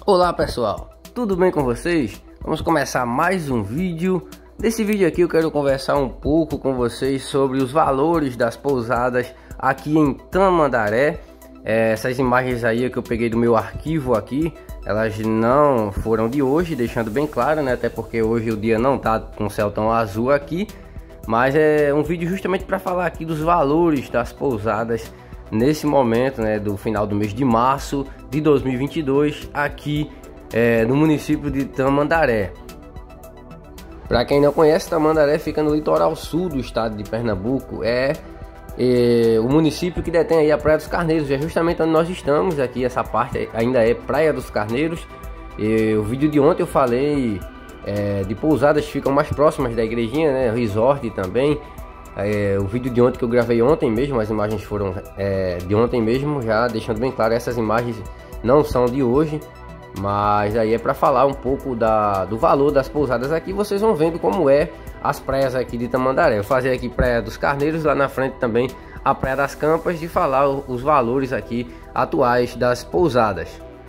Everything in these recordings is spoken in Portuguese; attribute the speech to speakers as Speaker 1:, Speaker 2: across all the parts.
Speaker 1: Olá pessoal, tudo bem com vocês? Vamos começar mais um vídeo. Nesse vídeo aqui eu quero conversar um pouco com vocês sobre os valores das pousadas aqui em Tamandaré. Essas imagens aí que eu peguei do meu arquivo aqui, elas não foram de hoje, deixando bem claro, né? Até porque hoje o dia não tá com o céu tão azul aqui. Mas é um vídeo justamente para falar aqui dos valores das pousadas nesse momento, né, do final do mês de março de 2022 aqui no município de Tamandaré. Para quem não conhece, Tamandaré fica no litoral sul do estado de Pernambuco. O município que detém aí a Praia dos Carneiros, é justamente onde nós estamos aqui. Essa parte ainda é Praia dos Carneiros. O vídeo de ontem eu falei de pousadas que ficam mais próximas da igrejinha, né, resort também. O vídeo de ontem que eu gravei ontem mesmo, as imagens foram de ontem mesmo, já deixando bem claro, essas imagens não são de hoje, mas aí é para falar um pouco do valor das pousadas aqui. Vocês vão vendo como as praias aqui de Tamandaré. Eu fazer aqui Praia dos Carneiros, lá na frente também a Praia das Campas, de falar os valores aqui atuais das pousadas.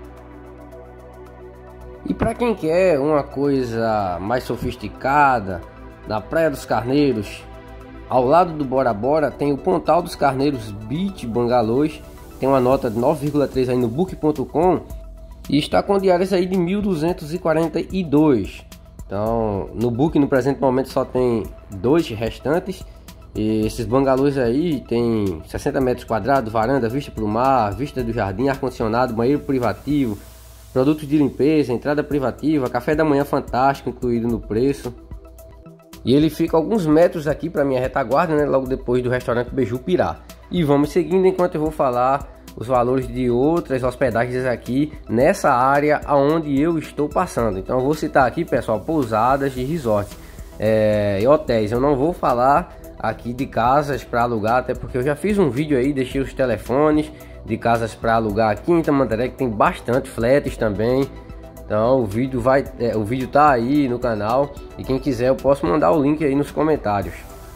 Speaker 1: E para quem quer uma coisa mais sofisticada, na Praia dos Carneiros, ao lado do Bora Bora, tem o Pontal dos Carneiros Beach Bangalôs. Tem uma nota de 9,3 aí no book.com e está com diárias aí de 1.242. Então no book no presente momento só tem 2 restantes. E esses bangalôs aí tem 60 metros quadrados, varanda, vista para o mar, vista do jardim, ar-condicionado, banheiro privativo, produtos de limpeza, entrada privativa, café da manhã fantástico incluído no preço. E ele fica alguns metros aqui para minha retaguarda, né, logo depois do restaurante Bejupirá. E vamos seguindo enquanto eu vou falar os valores de outras hospedagens aqui nessa área aonde eu estou passando. Então eu vou citar aqui, pessoal, pousadas e resorts e hotéis. Eu não vou falar aqui de casas para alugar, até porque eu já fiz um vídeo aí, deixei os telefones de casas para alugar aqui em Tamandaré, que tem bastante flats também. Então o vídeo tá aí no canal, e quem quiser eu posso mandar o link aí nos comentários.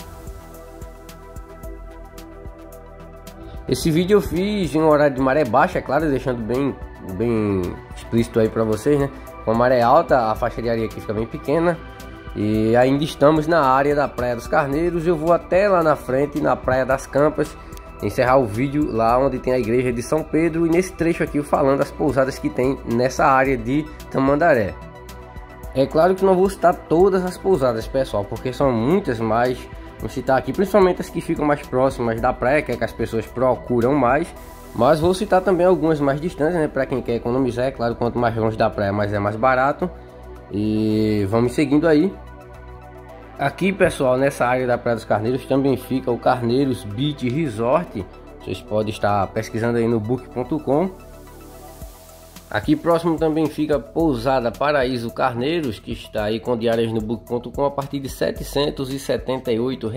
Speaker 1: Esse vídeo eu fiz em um horário de maré baixa, é claro, deixando bem explícito aí para vocês, né? Com a maré alta a faixa de areia aqui fica bem pequena. E ainda estamos na área da Praia dos Carneiros. Eu vou até lá na frente, na Praia das Campas, encerrar o vídeo lá onde tem a igreja de São Pedro, e nesse trecho aqui eu falando das pousadas que tem nessa área de Tamandaré. É claro que não vou citar todas as pousadas, pessoal, porque são muitas, mas vou citar aqui principalmente as que ficam mais próximas da praia, que é que as pessoas procuram mais. Mas vou citar também algumas mais distantes, né, para quem quer economizar. É claro, quanto mais longe da praia, mais é mais barato. E vamos seguindo aí. Aqui, pessoal, nessa área da Praia dos Carneiros também fica o Carneiros Beach Resort. Vocês podem estar pesquisando aí no book.com. Aqui próximo também fica Pousada Paraíso Carneiros, que está aí com diárias no book.com a partir de R$ 778.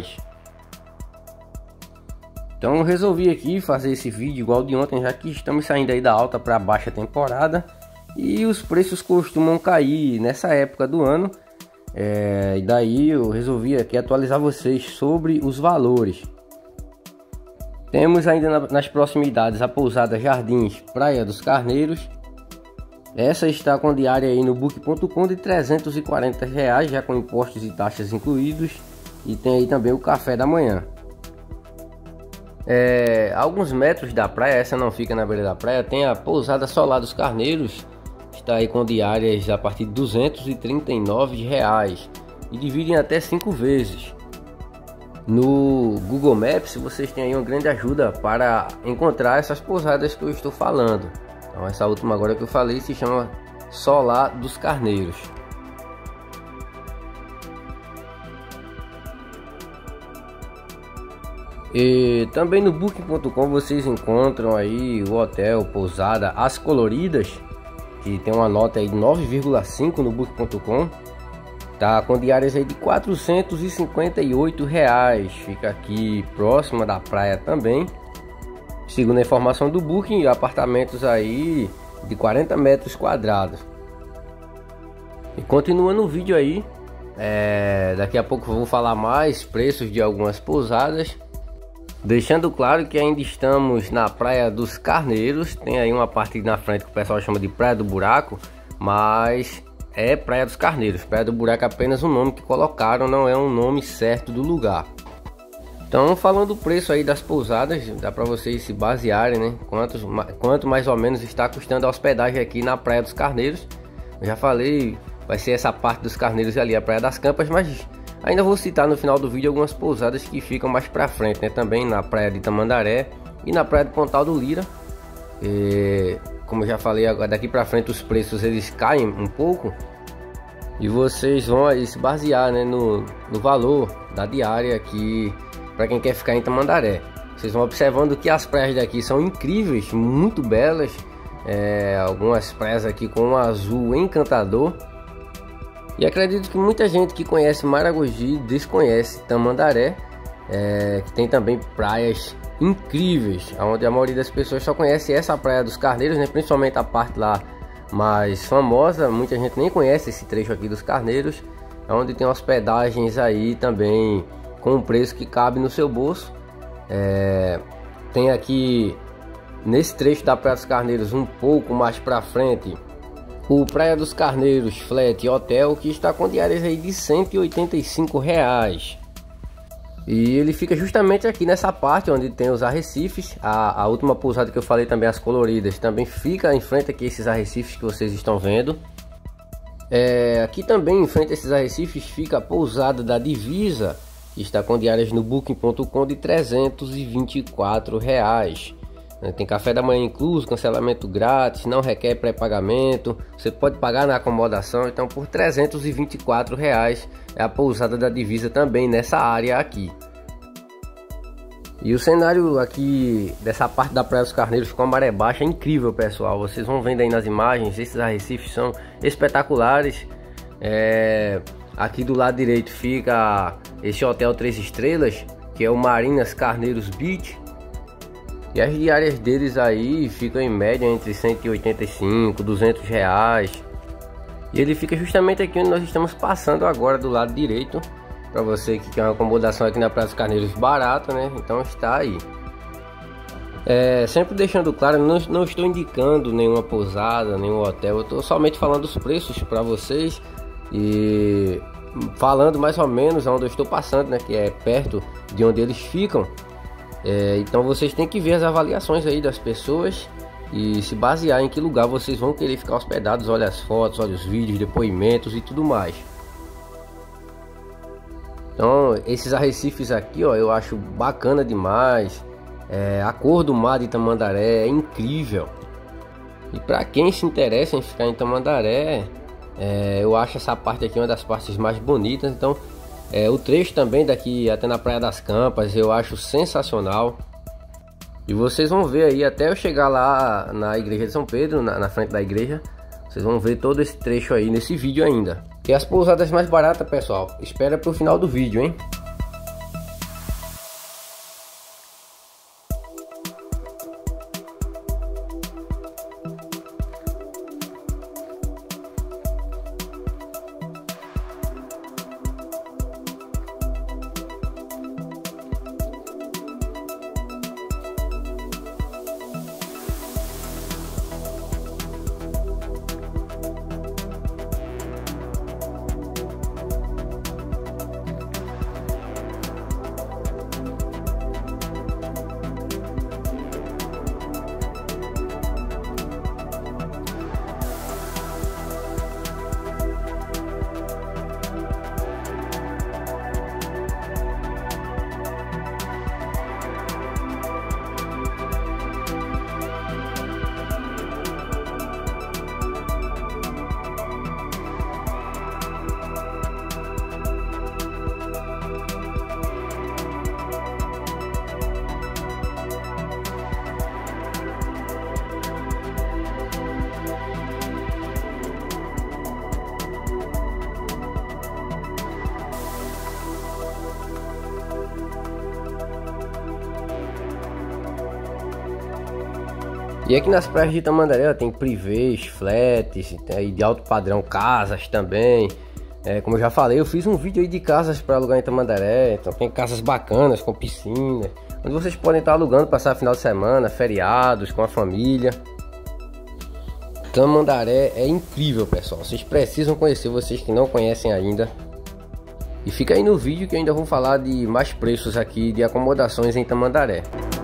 Speaker 1: Então eu resolvi aqui fazer esse vídeo igual de ontem, já que estamos saindo aí da alta para baixa temporada e os preços costumam cair nessa época do ano. E daí eu resolvi aqui atualizar vocês sobre os valores. Temos ainda nas proximidades a pousada Jardins Praia dos Carneiros. Essa está com diária aí no book.com de R$ 340, já com impostos e taxas incluídos. E tem aí também o café da manhã. Alguns metros da praia, essa não fica na beira da praia, tem a pousada Solar dos Carneiros. Está aí com diárias a partir de R$ 239 e dividem até 5 vezes. No Google Maps vocês têm aí uma grande ajuda para encontrar essas pousadas que eu estou falando. Então essa última agora que eu falei se chama Solar dos Carneiros. E também no booking.com vocês encontram aí o hotel pousada As Coloridas, que tem uma nota aí de 9,5 no book.com. Tá com diárias aí de R$ 458. Fica aqui próxima da praia também. Segundo a informação do Booking, apartamentos aí de 40 metros quadrados. E continuando o vídeo aí, daqui a pouco eu vou falar mais preços de algumas pousadas. Deixando claro que ainda estamos na Praia dos Carneiros. Tem aí uma parte na frente que o pessoal chama de Praia do Buraco, mas é Praia dos Carneiros. Praia do Buraco é apenas um nome que colocaram, não é um nome certo do lugar. Então, falando do preço aí das pousadas, dá para vocês se basearem, né? Quanto mais ou menos está custando a hospedagem aqui na Praia dos Carneiros. Eu já falei, vai ser essa parte dos Carneiros ali, a Praia das Campas, mas ainda vou citar no final do vídeo algumas pousadas que ficam mais para frente, né? Também na Praia de Tamandaré e na Praia de Pontal do Lira. Como eu já falei, agora daqui para frente os preços eles caem um pouco. E vocês vão aí se basear, né, no valor da diária aqui para quem quer ficar em Tamandaré. Vocês vão observando que as praias daqui são incríveis, muito belas. Algumas praias aqui com um azul encantador. E acredito que muita gente que conhece Maragogi desconhece Tamandaré, que tem também praias incríveis, onde a maioria das pessoas só conhece essa Praia dos Carneiros, né? Principalmente a parte lá mais famosa. Muita gente nem conhece esse trecho aqui dos Carneiros, onde tem hospedagens aí também com um preço que cabe no seu bolso. Tem aqui nesse trecho da Praia dos Carneiros, um pouco mais para frente, o Praia dos Carneiros Flat Hotel, que está com diárias aí de R$185. E ele fica justamente aqui nessa parte onde tem os arrecifes. A última pousada que eu falei também, as coloridas, também fica em frente aqui esses arrecifes que vocês estão vendo. Aqui também em frente a esses arrecifes fica a pousada da Divisa, que está com diárias no booking.com de R$324. Tem café da manhã incluso, cancelamento grátis, não requer pré-pagamento, você pode pagar na acomodação. Então por R$324 é a pousada da Divisa também nessa área aqui. E o cenário aqui dessa parte da Praia dos Carneiros com a maré baixa é incrível, pessoal. Vocês vão vendo aí nas imagens, esses arrecifes são espetaculares. Aqui do lado direito fica esse hotel 3 estrelas, que é o Marinas Carneiros Beach. E as diárias deles aí ficam em média entre R$185 e R$200. E ele fica justamente aqui onde nós estamos passando agora, do lado direito. Para você que quer uma acomodação aqui na Praia dos Carneiros barata, né? Então está aí. Sempre deixando claro, não estou indicando nenhuma pousada, nenhum hotel. Eu estou somente falando os preços para vocês e falando mais ou menos onde eu estou passando, né? Que é perto de onde eles ficam. Então vocês têm que ver as avaliações aí das pessoas e se basear em que lugar vocês vão querer ficar hospedados. Olha as fotos, olha os vídeos, depoimentos e tudo mais. Então esses arrecifes aqui, ó, eu acho bacana demais. A cor do mar de Tamandaré é incrível. E para quem se interessa em ficar em Tamandaré, eu acho essa parte aqui uma das partes mais bonitas. Então o trecho também daqui até na Praia das Campas eu acho sensacional. E vocês vão ver aí até eu chegar lá na igreja de São Pedro, na frente da igreja. Vocês vão ver todo esse trecho aí nesse vídeo ainda. E as pousadas mais baratas, pessoal, espera pro final do vídeo, hein? E aqui nas praias de Tamandaré tem privês, flats, tem de alto padrão, casas também. Como eu já falei, eu fiz um vídeo aí de casas para alugar em Tamandaré. Então tem casas bacanas com piscina, onde vocês podem estar alugando, passar final de semana, feriados, com a família. Tamandaré é incrível, pessoal, vocês precisam conhecer, vocês que não conhecem ainda. E fica aí no vídeo que eu ainda vou falar de mais preços aqui de acomodações em Tamandaré.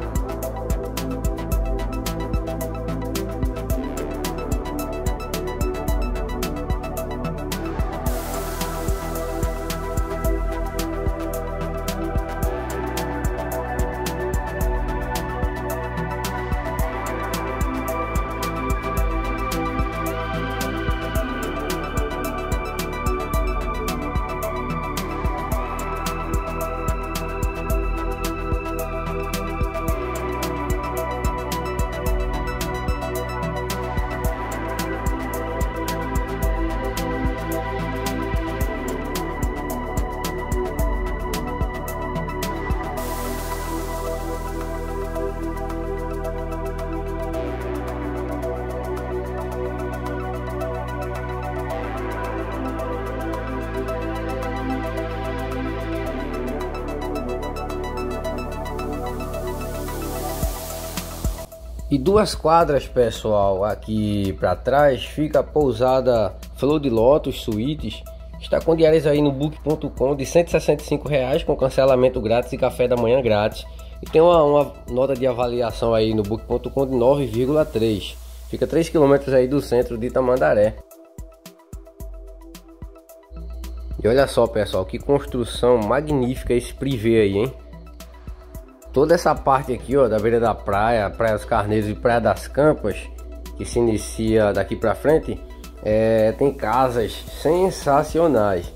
Speaker 1: E 2 quadras, pessoal, aqui para trás fica a pousada Flor de Lótus Suítes. Está com diárias aí no book.com de R$ 165 com cancelamento grátis e café da manhã grátis. E tem uma nota de avaliação aí no book.com de 9,3. Fica 3 km aí do centro de Tamandaré. E olha só, pessoal, que construção magnífica esse privê aí, hein? Toda essa parte aqui, ó, da beira da praia, Praia dos Carneiros e Praia das Campas, que se inicia daqui pra frente, tem casas sensacionais.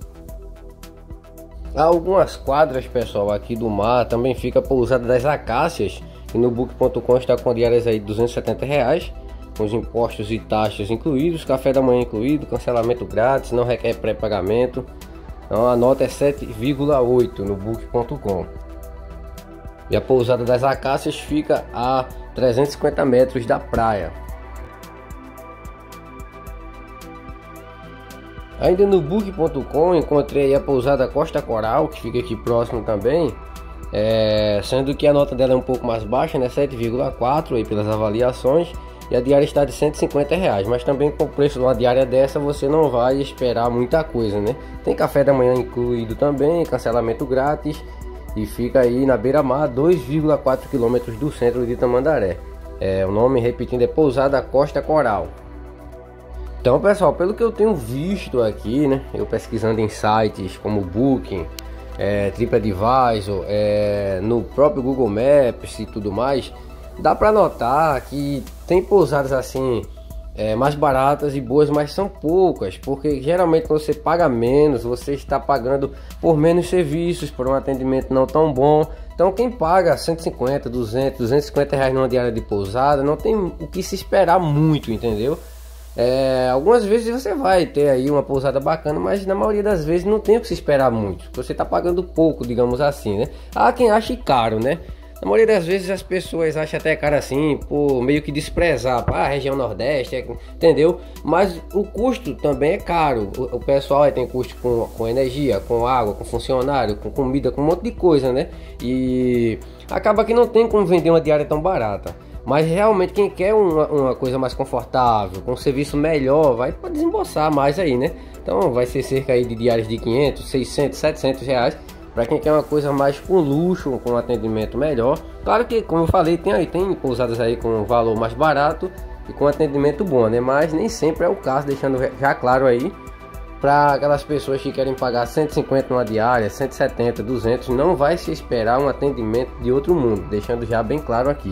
Speaker 1: Há algumas quadras, pessoal, aqui do mar também fica a pousada das Acácias, que no book.com está com diárias aí de R$ 270, com os impostos e taxas incluídos, café da manhã incluído, cancelamento grátis, não requer pré-pagamento. Então a nota é 7,8 no book.com. E a pousada das Acácias fica a 350 metros da praia. Ainda no book.com encontrei a pousada Costa Coral, que fica aqui próximo também, sendo que a nota dela é um pouco mais baixa, né, 7,4 aí pelas avaliações, e a diária está de R$ 150, mas também com o preço de uma diária dessa você não vai esperar muita coisa, né? Tem café da manhã incluído também, cancelamento grátis. E fica aí na beira-mar, 2,4 km do centro de Tamandaré. O nome, repetindo, é Pousada Costa Coral. Então, pessoal, pelo que eu tenho visto aqui, né, eu pesquisando em sites como Booking, TripAdvisor, no próprio Google Maps e tudo mais, dá para notar que tem pousadas assim mais baratas e boas, mas são poucas, porque geralmente quando você paga menos, você está pagando por menos serviços, por um atendimento não tão bom. Então quem paga 150, 200, 250 reais numa diária de pousada, não tem o que se esperar muito, entendeu? Algumas vezes você vai ter aí uma pousada bacana, mas na maioria das vezes não tem o que se esperar muito, você está pagando pouco, digamos assim, né? Há quem ache caro, né? Na maioria das vezes as pessoas acham até caro assim, por meio que desprezar a região Nordeste, entendeu? Mas o custo também é caro. O pessoal tem custo com energia, com água, com funcionário, com comida, com um monte de coisa, né? E acaba que não tem como vender uma diária tão barata. Mas realmente quem quer uma coisa mais confortável, com um serviço melhor, vai desembolsar mais aí, né? Então vai ser cerca aí de diárias de 500, 600, 700 reais. Para quem quer uma coisa mais com luxo, com um atendimento melhor. Claro que, como eu falei, tem pousadas aí com um valor mais barato e com atendimento bom, né? Mas nem sempre é o caso, deixando já claro aí, para aquelas pessoas que querem pagar 150 numa diária, 170, 200, não vai se esperar um atendimento de outro mundo, deixando já bem claro aqui.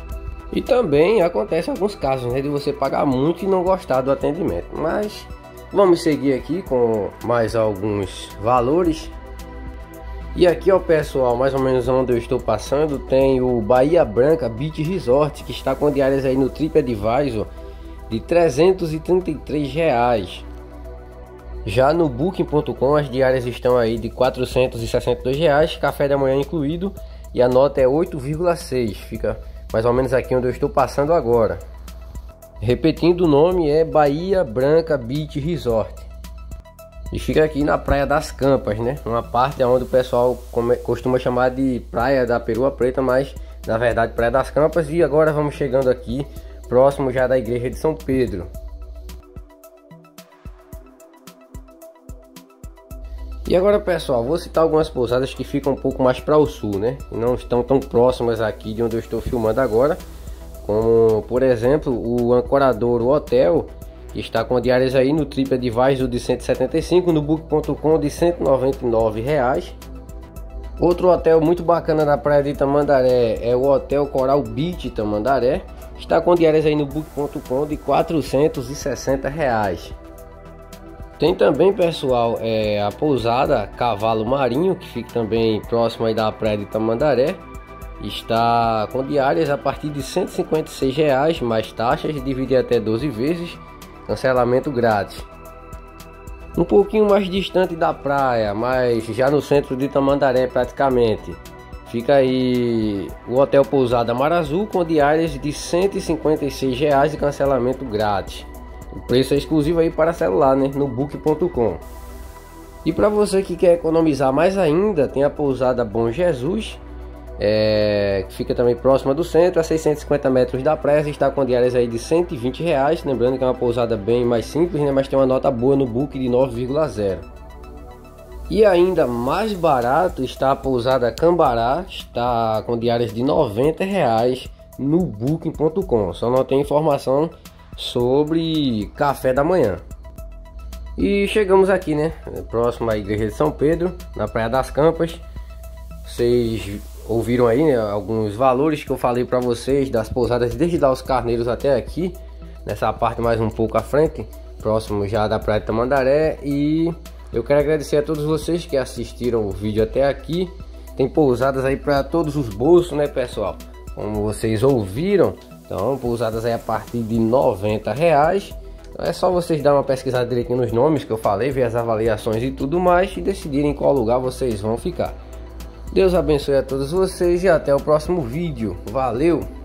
Speaker 1: E também acontece alguns casos, né, de você pagar muito e não gostar do atendimento. Mas vamos seguir aqui com mais alguns valores. E aqui, ó, pessoal, mais ou menos onde eu estou passando, tem o Bahia Branca Beach Resort, que está com diárias aí no TripAdvisor de R$ 333 reais. Já no Booking.com as diárias estão aí de R$ 462 reais, café da manhã incluído, e a nota é 8,6, fica mais ou menos aqui onde eu estou passando agora. Repetindo, o nome é Bahia Branca Beach Resort. E fica aqui na Praia das Campas, né? Uma parte onde o pessoal costuma chamar de Praia da Perua Preta, mas na verdade Praia das Campas. E agora vamos chegando aqui, próximo já da igreja de São Pedro. E agora, pessoal, vou citar algumas pousadas que ficam um pouco mais para o sul, né? E não estão tão próximas aqui de onde eu estou filmando agora. Como, por exemplo, o Ancoradouro Hotel, que está com diárias aí no TripAdvisor de 175, no Book.com de R$ 199. Outro hotel muito bacana na praia de Tamandaré é o Hotel Coral Beach Tamandaré. Está com diárias aí no Book.com de R$ 460. Tem também, pessoal, a pousada Cavalo Marinho, que fica também próximo aí da praia de Tamandaré. Está com diárias a partir de R$ 156, mais taxas, dividir até 12 vezes, cancelamento grátis. Um pouquinho mais distante da praia, mas já no centro de Tamandaré praticamente, fica aí o Hotel Pousada Mar Azul com diárias de R$ 156 e cancelamento grátis. O preço é exclusivo aí para celular, né? No Book.com. E para você que quer economizar mais ainda, tem a pousada Bom Jesus, que fica também próxima do centro, a 650 metros da praia, está com diárias aí de R$ 120. Lembrando que é uma pousada bem mais simples, né? Mas tem uma nota boa no Book de 9,0. E ainda mais barato está a pousada Cambará, está com diárias de R$ 90 no Booking.com. Só não tem informação sobre café da manhã. E chegamos aqui, né, próximo à igreja de São Pedro, na Praia das Campas. Vocês ouviram aí, né, alguns valores que eu falei para vocês das pousadas desde lá os Carneiros até aqui, nessa parte mais um pouco à frente, próximo já da Praia de Tamandaré. E eu quero agradecer a todos vocês que assistiram o vídeo até aqui. Tem pousadas aí para todos os bolsos, né, pessoal? Como vocês ouviram, então pousadas aí a partir de R$ 90. Então é só vocês dar uma pesquisada direitinho nos nomes que eu falei, ver as avaliações e tudo mais e decidirem em qual lugar vocês vão ficar. Deus abençoe a todos vocês e até o próximo vídeo. Valeu!